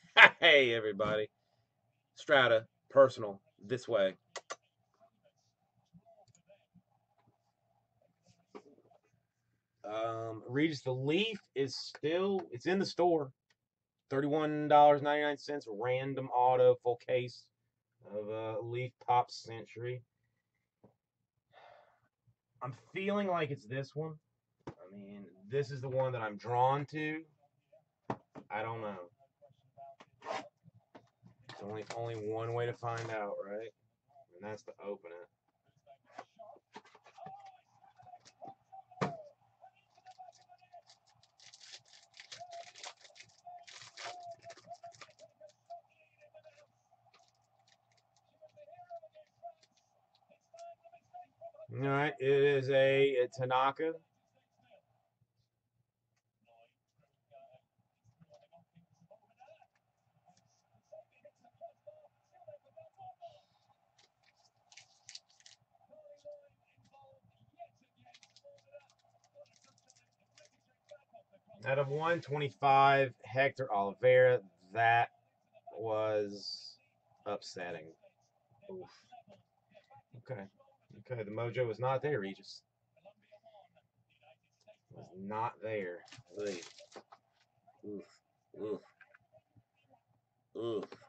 Hey, everybody. Strata, personal, this way. Regis, the Leaf is still, it's in the store. $31.99, random auto, full case of Leaf Pop Century. I'm feeling like it's this one. I mean, this is the one that I'm drawn to. I don't know. There's only one way to find out, right? And that's to open it. All right, it is a Tanaka. Out of 125, Hector Oliveira. That was upsetting. Oof. Okay. Okay, the mojo was not there, Regis. Was not there. Oof. Oof. Oof. Oof.